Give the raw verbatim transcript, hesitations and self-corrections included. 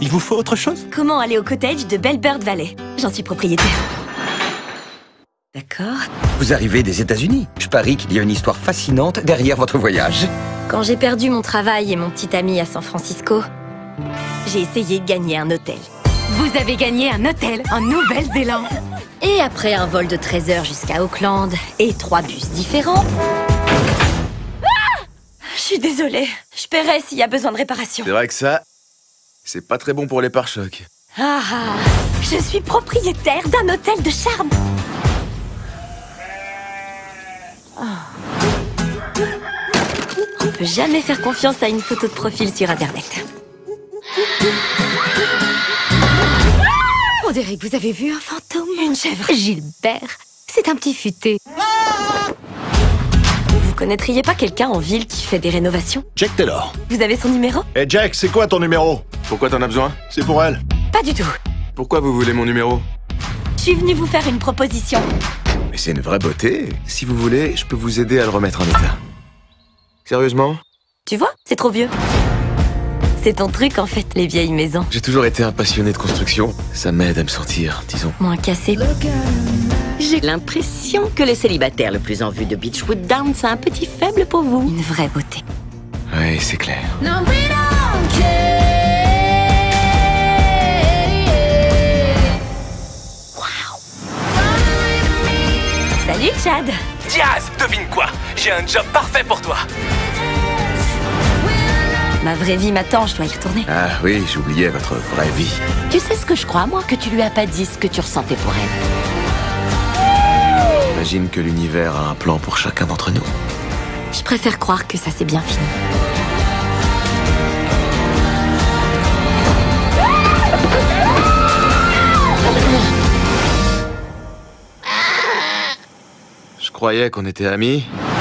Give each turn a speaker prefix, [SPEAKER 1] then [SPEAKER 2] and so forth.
[SPEAKER 1] Il vous faut autre chose?
[SPEAKER 2] Comment aller au cottage de Bellbird Valley? J'en suis propriétaire. D'accord.
[SPEAKER 3] Vous arrivez des États-Unis. Je parie qu'il y a une histoire fascinante derrière votre voyage.
[SPEAKER 2] Quand j'ai perdu mon travail et mon petit ami à San Francisco, j'ai essayé de gagner un hôtel.
[SPEAKER 4] Vous avez gagné un hôtel en Nouvelle-Zélande.
[SPEAKER 2] Et après un vol de treize heures jusqu'à Auckland et trois bus différents... Ah! Je suis désolée. Je paierai s'il y a besoin de réparation.
[SPEAKER 5] C'est vrai que ça, c'est pas très bon pour les pare-chocs.
[SPEAKER 2] Ah ah! Je suis propriétaire d'un hôtel de charme. On peut jamais faire confiance à une photo de profil sur Internet.
[SPEAKER 4] On dirait que vous avez vu un fantôme.
[SPEAKER 2] Une chèvre.
[SPEAKER 4] Gilbert, c'est un petit futé.
[SPEAKER 2] Vous connaîtriez pas quelqu'un en ville qui fait des rénovations?
[SPEAKER 1] Jack Taylor.
[SPEAKER 2] Vous avez son numéro?
[SPEAKER 1] Eh Jack, c'est quoi ton numéro?
[SPEAKER 5] Pourquoi t'en as besoin?
[SPEAKER 1] C'est pour elle.
[SPEAKER 2] Pas du tout.
[SPEAKER 5] Pourquoi vous voulez mon numéro?
[SPEAKER 2] Je suis venue vous faire une proposition.
[SPEAKER 5] Mais c'est une vraie beauté. Si vous voulez, je peux vous aider à le remettre en état. Sérieusement?
[SPEAKER 2] Tu vois, c'est trop vieux. C'est ton truc en fait, les vieilles maisons.
[SPEAKER 5] J'ai toujours été un passionné de construction. Ça m'aide à me sentir, disons.
[SPEAKER 2] Moins cassé.
[SPEAKER 6] J'ai l'impression que le célibataire le plus en vue de Beechwood Downs a un petit faible pour vous.
[SPEAKER 2] Une vraie beauté.
[SPEAKER 5] Ouais, c'est clair.
[SPEAKER 2] Salut Chad.
[SPEAKER 7] Diaz, devine quoi? J'ai un job parfait pour toi.
[SPEAKER 2] Ma vraie vie m'attend, je dois y retourner.
[SPEAKER 5] Ah oui, j'oubliais votre vraie vie.
[SPEAKER 6] Tu sais ce que je crois, moi, que tu lui as pas dit ce que tu ressentais pour elle.
[SPEAKER 5] J'imagine que l'univers a un plan pour chacun d'entre nous.
[SPEAKER 2] Je préfère croire que ça s'est bien fini.
[SPEAKER 5] Je croyais qu'on était amis.